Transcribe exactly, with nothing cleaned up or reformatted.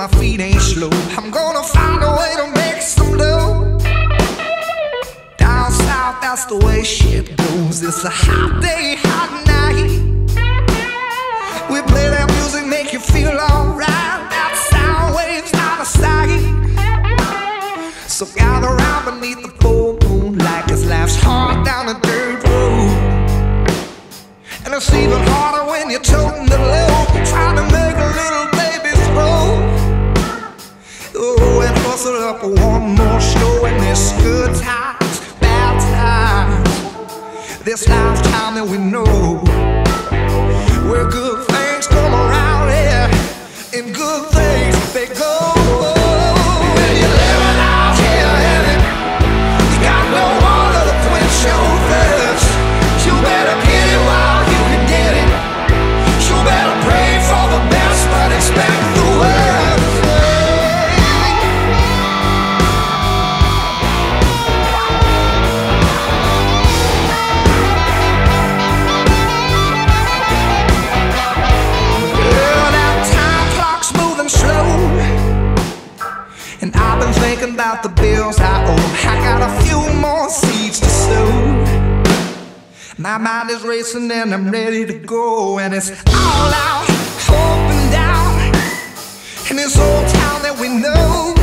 my feet ain't slow. I'm gonna find a way to make some dough. Down south, that's the way shit goes. It's a hot day, hot night. We play that music, make you feel alright. That sound waves out of sight. So gather round beneath the full moon, like this life's hard down a dirt road. And it's even harder when you're toting the load, trying to make a little baby's grow. Oh, and hustle up one more show in this good times, bad times. This lifetime that we know, where good things come around here, and good things they go. When you're living out here, heaven, you got no water to quench your thirst. You better get it while you can get it. You better pray for the best, but expect the worst. And I've been thinking about the bills I owe. I got a few more seeds to sow. My mind is racing and I'm ready to go. And it's all out, up and down in this old town that we know.